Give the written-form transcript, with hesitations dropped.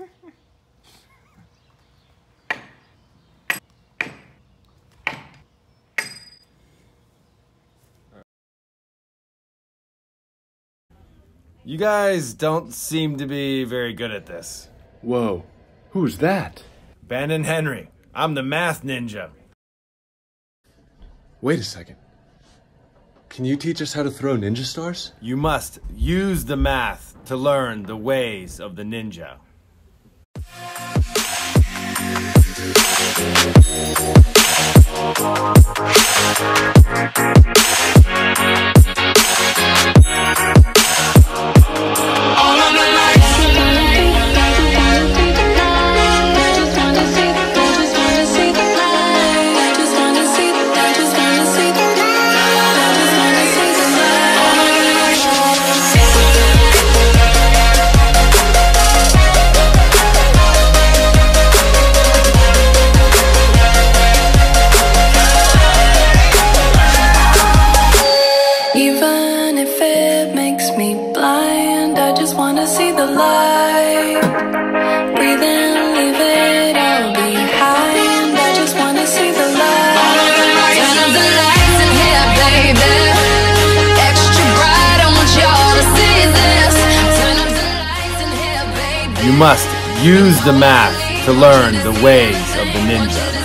You guys don't seem to be very good at this. Whoa, who's that? Ben and Henry. I'm the math ninja. Wait a second. Can you teach us how to throw ninja stars? You must use the math to learn the ways of the ninja. Even if it makes me blind, I just wanna see the light. Breathe in, leave it all behind. I just wanna see the light. Turn up the lights in here, baby. Extra bright, I want y'all to see this. Turn up the lights in here, baby. You must use the math to learn the ways of the ninja.